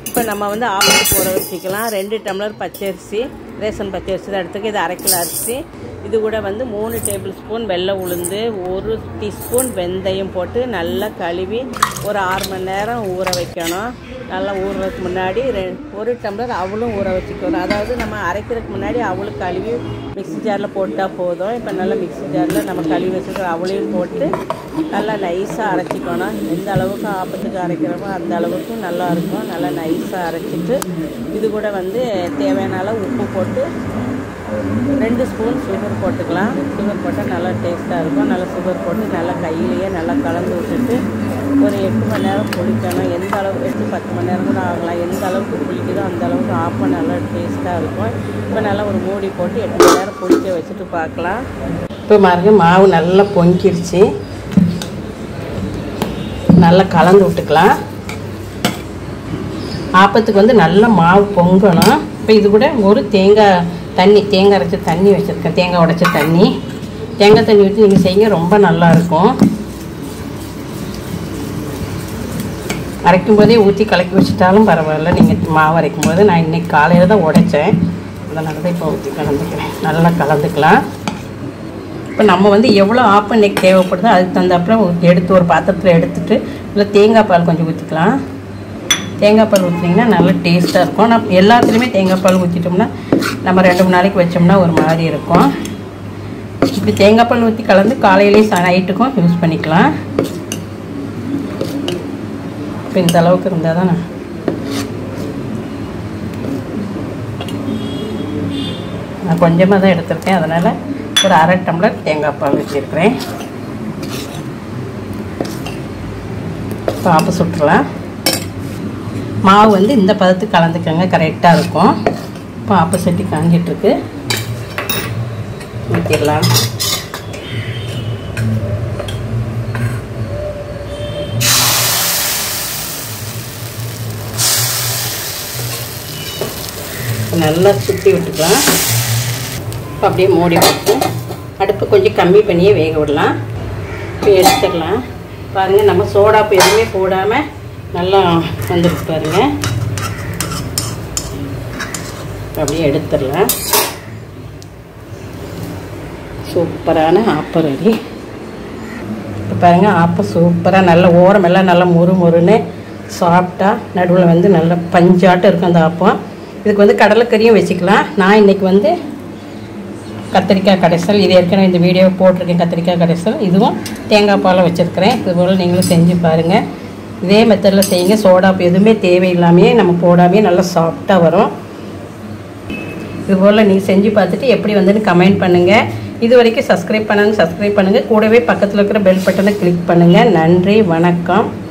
இப்போ நம்ம வந்து ஆப்பத்துக்கு ஊற வச்சுக்கலாம். 2 டம்ளர் பச்சரிசி, ரேஷன் பச்சரிசி தான் எடுத்துக்க. இது 1/2 கிலோ அரிசி. இது கூட வந்து 3 டேபிள் ஸ்பூன் வெள்ளை உளுந்து, 1 டீஸ்பூன் வெந்தயம் போட்டு நல்லா கழுவி ஒரு 6 மணி நேரம் ஊற வைக்கணும். நல்லா ஊறுறதுக்கு முன்னாடி 1 டம்ளர் அவளும் ஊற வச்சுக்கணும். அதாவது நம்ம அரைக்கிறதுக்கு முன்னாடி அவளும் கழுவி மிக்ஸி ஜாரில் போட்டால் போதும். இப்போ நல்லா மிக்ஸி ஜாரில் நம்ம கழுவி வச்சுக்கிற அவளையும் போட்டு நல்லா நைஸாக அரைச்சிக்கணும். எந்த அளவுக்கு ஆப்பத்துக்கு அரைக்கிறோமோ அந்த அளவுக்கு நல்லாயிருக்கும். நல்லா நைஸாக அரைச்சிட்டு இது கூட வந்து தேவையான அளவு உப்பு போட்டு 2 ஸ்பூன் சுகர் போட்டுக்கலாம். சுகர் போட்டால் நல்லா டேஸ்ட்டாக இருக்கும். நல்லா சுகர் போட்டு நல்லா கையிலேயே நல்லா கலந்து விட்டுட்டு ஒரு 8 மணி நேரம் புளிக்கணும். எந்த அளவுக்கு 8-10 மணி நேரம் கூட ஆகலாம். எந்த அளவுக்கு புளிக்குதோ அந்த அளவுக்கு ஆப்பம் நல்லா டேஸ்ட்டாக இருக்கும். இப்போ நல்லா ஒரு மூடி போட்டு 8 மணி நேரம் புளிக்க வச்சுட்டு பார்க்கலாம். இப்போ பாருங்க மாவு நல்லா பொங்கிடுச்சு. நல்லா கலந்து விட்டுக்கலாம். ஆப்பத்துக்கு வந்து நல்லா மாவு பொங்கணும். இப்போ இது கூட ஒரு தேங்காய் அரைச்ச தண்ணி வச்சுருக்கேன். தேங்காய் உடைச்ச தண்ணி, தேங்காய் தண்ணி ஊற்றி நீங்கள் செய்யுங்க, ரொம்ப நல்லாயிருக்கும். அரைக்கும் போதே ஊற்றி கலக்கி வச்சுட்டாலும் பரவாயில்ல. நீங்கள் மாவு அரைக்கும் போது நான் இன்றைக்கி காலையில் தான் உடைச்சேன், அதனால தான் இப்போ ஊற்றி கலந்துக்கிறேன். நல்லா கலந்துக்கலாம். இப்போ நம்ம வந்து எவ்வளோ ஆப்பம் இன்றைக்கி தேவைப்படுதோ அதுக்கு தகுந்தாப்புல எடுத்து ஒரு பாத்திரத்தில் எடுத்துகிட்டு இல்லை தேங்காய் பால் கொஞ்சம் ஊற்றிக்கலாம். தேங்காய் பால் ஊற்றினீங்கன்னா நல்லா டேஸ்ட்டாக இருக்கும். நம்ம எல்லாத்துலேயுமே தேங்காய் பால் ஊற்றிட்டோம்னா நம்ம 2-3 நாளைக்கு வச்சோம்னா ஒரு மாதிரி இருக்கும். இப்படி தேங்காய் பால் ஊற்றி கலந்து காலையிலேயே நைட்டுக்கும் யூஸ் பண்ணிக்கலாம். இப்போ இந்த அளவுக்கு இருந்தால் தான் நான் கொஞ்சமாக தான் எடுத்துருக்கேன், அதனால் ஒரு 1/2 டம்ளர் தேங்காய் பால் வச்சுருக்கிறேன். இப்போ ஆப்பம் சுட்டுலாம். மாவு வந்து இந்த பதத்துக்கு கலந்துக்கங்க, கரெக்டாக இருக்கும். இப்போ ஆப்போசிட்டி காஞ்சிட்ருக்கு, ஊற்றிடலாம். நல்லா சுற்றி விட்டுக்கலாம். இப்போ அப்படியே மூடி போட்டு அடுப்பு கொஞ்சம் கம்மி பண்ணியே வேக விடலாம். இப்போ எடுத்துடலாம். பாருங்கள், நம்ம சோடாப்பு எதுவுமே போடாமல் நல்லா வந்துருக்கு பாருங்கள். அப்படியே எடுத்துடலாம். சூப்பரான ஆப்பம் ரெடி. இப்போ பாருங்கள், ஆப்பம் சூப்பராக நல்ல ஓரமெல்லாம் நல்லா மொறுன்னு சாப்பிட்டா நடுவில் வந்து நல்ல பஞ்சாட்டம் இருக்கும் அந்த ஆப்பம். இதுக்கு வந்து கடலைக்கறியும் வச்சுக்கலாம். நான் இன்றைக்கி வந்து கத்திரிக்காய் கடைசல், இது ஏற்கனவே இந்த வீடியோ போட்டிருக்கேன். கத்திரிக்காய் கடைசல் இதுவும் தேங்காய் பாலை வச்சுருக்கிறேன். இதுபோல் நீங்களும் செஞ்சு பாருங்கள். இதே மெத்தடில் செய்யுங்க. சோடாப்பு எதுவுமே தேவையில்லாமையே நம்ம போடாமையே நல்லா சாஃப்டாக வரும். இதுபோல் நீங்கள் செஞ்சு பார்த்துட்டு எப்படி வந்துன்னு கமெண்ட் பண்ணுங்கள். இது வரைக்கும் சப்ஸ்கிரைப் பண்ணுங்கள். கூடவே பக்கத்தில் இருக்கிற பெல் பட்டனை கிளிக் பண்ணுங்கள். நன்றி, வணக்கம்.